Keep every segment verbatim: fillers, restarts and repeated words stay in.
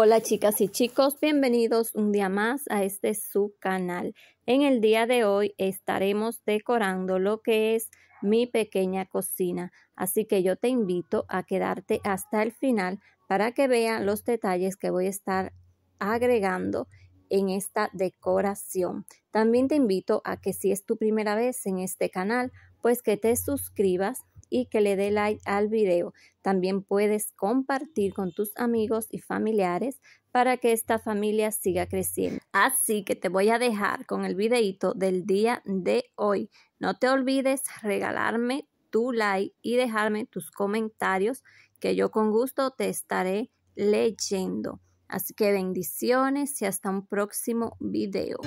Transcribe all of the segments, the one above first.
Hola chicas y chicos, bienvenidos un día más a este su canal. En el día de hoy estaremos decorando lo que es mi pequeña cocina, así que yo te invito a quedarte hasta el final para que vean los detalles que voy a estar agregando en esta decoración. También te invito a que si es tu primera vez en este canal, pues que te suscribas y que le dé like al video. También puedes compartir con tus amigos y familiares para que esta familia siga creciendo. Así que te voy a dejar con el videito del día de hoy. No te olvides regalarme tu like y dejarme tus comentarios que yo con gusto te estaré leyendo. Así que bendiciones y hasta un próximo video.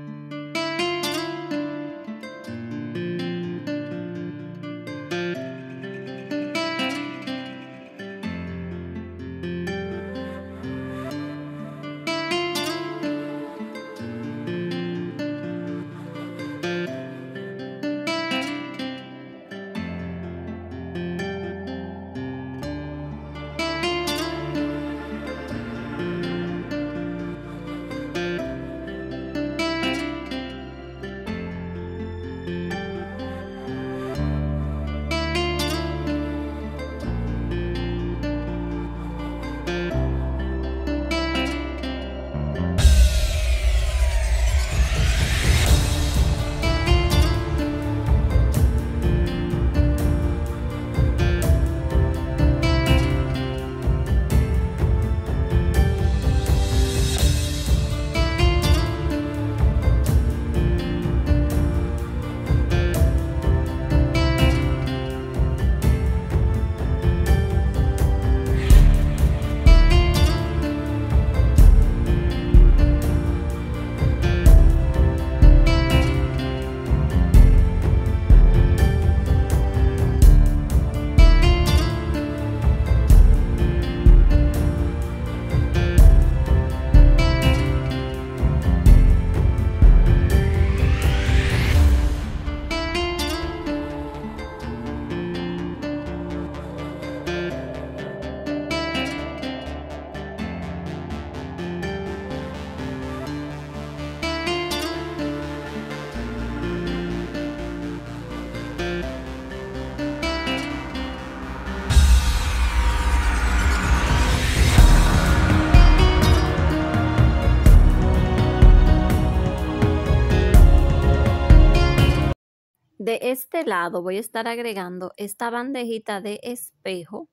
De este lado voy a estar agregando esta bandejita de espejo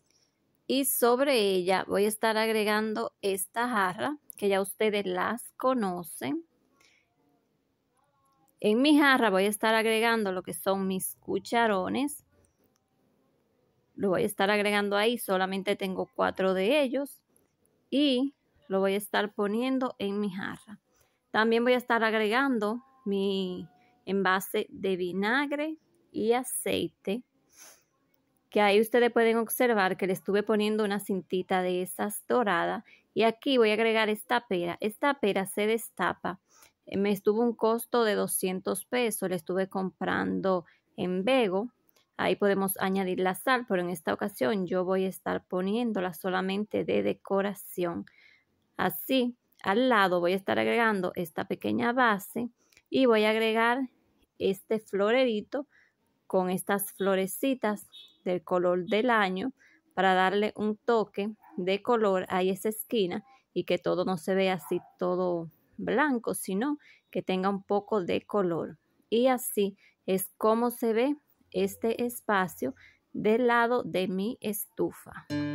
y sobre ella voy a estar agregando esta jarra que ya ustedes las conocen. En mi jarra voy a estar agregando lo que son mis cucharones. Lo voy a estar agregando ahí, solamente tengo cuatro de ellos y lo voy a estar poniendo en mi jarra. También voy a estar agregando mi envase de vinagre y aceite, que ahí ustedes pueden observar que le estuve poniendo una cintita de esas doradas. Y aquí voy a agregar esta pera. Esta pera se destapa. Me estuvo un costo de doscientos pesos. Le estuve comprando en Bego. Ahí podemos añadir la sal, pero en esta ocasión yo voy a estar poniéndola solamente de decoración. Así, al lado voy a estar agregando esta pequeña base y voy a agregar este florerito con estas florecitas del color del año para darle un toque de color a esa esquina y que todo no se vea así todo blanco, sino que tenga un poco de color. Y así es como se ve este espacio del lado de mi estufa.